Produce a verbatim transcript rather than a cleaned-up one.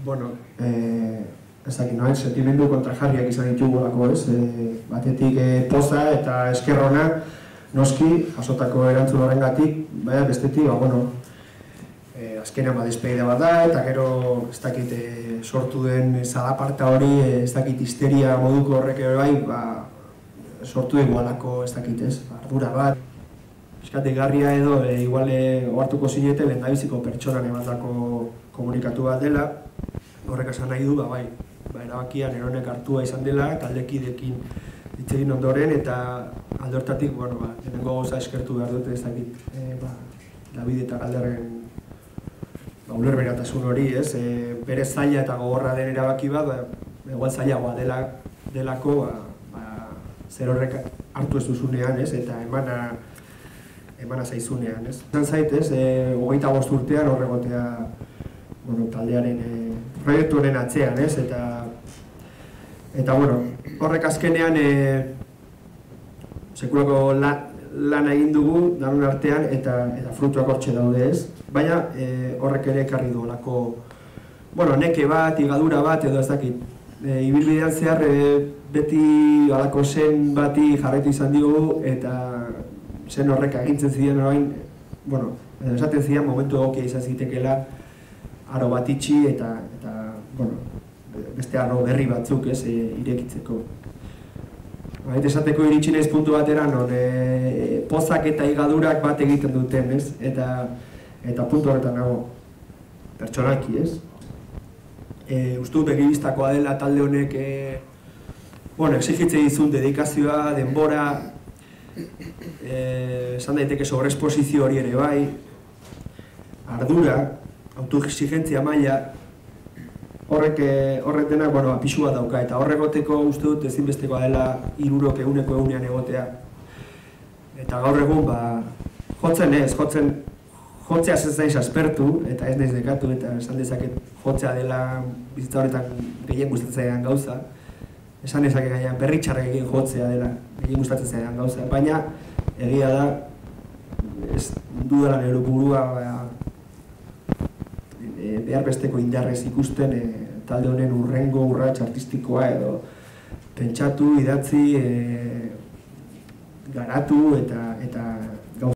bueno, eh, ez dakit, no, sentimendu kontrajarriak izan ditugulako, ez? E, batetik e, poza eta eskerrona, noski, jasotako erantzun horrengatik, baina bestetik, ba, bueno, e, azkenean ba, despedida bat da, eta gero, ez dakit, e, sortu den zalaparta hori, e, ez dakit, histeria moduko horrek ere bai, ba, sortu egualako, ez dakit, ez? Ardura bat, eskategarria edo, e, igual ohartuko zinete, lehendabiziko pertsonan emandako komunikatu bat dela, horrek esan nahi du, ba, bai, ba, erabakia neronek hartua izan dela, taldekidekin hitz egin ondoren, eta alde hortatik, bueno, ba, lehenengo goza eskertu behar dute ez dakit, e, ba, David eta Galderren ba, ulerberatasun hori, ez? E, bere zaila eta gogorra den erabaki bat, ba, igual zailagoa dela, delako, ba, ba, zer horrek hartu ez duzunean, ez? Eta emana, emana zaizunean, ez? Zan zaitez, e, hogeita bost urtean horregotea, bueno, taldearen e, proiektu honen atzean, ez? Eta, eta bueno, horrek azkenean e, sekulako lan, lan egin dugu danon artean eta, eta frutuak hortxe daude, ez? Baina e, horrek ere ekarri du olako, bueno, neke bat, igadura bat edo ez dakit. E, ibilbidean zehar e, beti alako zen bati jarraitu izan digu eta zen horrek agintzen ziren orain, bueno, esaten ziren momentu egokia izan zitekela aro bat itxi eta, eta bueno, beste aro berri batzuk, ez, e, irekitzeko. Baita esateko iritsi naiz puntu batera, non e, pozak eta igadurak bat egiten duten, ez? Eta, eta puntu horretan nago pertsonalki, ez? E, uste dut begibistakoa dela talde honek e, bueno, exigitze dizun dedikazioa, denbora, e, esan daiteke sobreesposizio hori ere bai, ardura, autoexigentzia maila, horrek horrek denak, bueno, pixua dauka, eta horregoteko uste dut ezinbestekoa dela hirurok ehuneko ehunean egotea. Eta gaur egun, ba, jotzen ez, jotzen, jotzea ez naiz aspertu, eta ez naiz nekatu, eta esan dezaket jotzea dela bizitza horretan gehien gustatzen zaidan gauza. Esan dezaket gainean berritxarrak egin jotzea dela gehien gustatzen zaidan gauza, baina egia da, ez dudala nire burua, ba, behar besteko indarrez ikusten e, talde honen urrengo urrats artistikoa edo pentsatu, idatzi, e, garatu eta, eta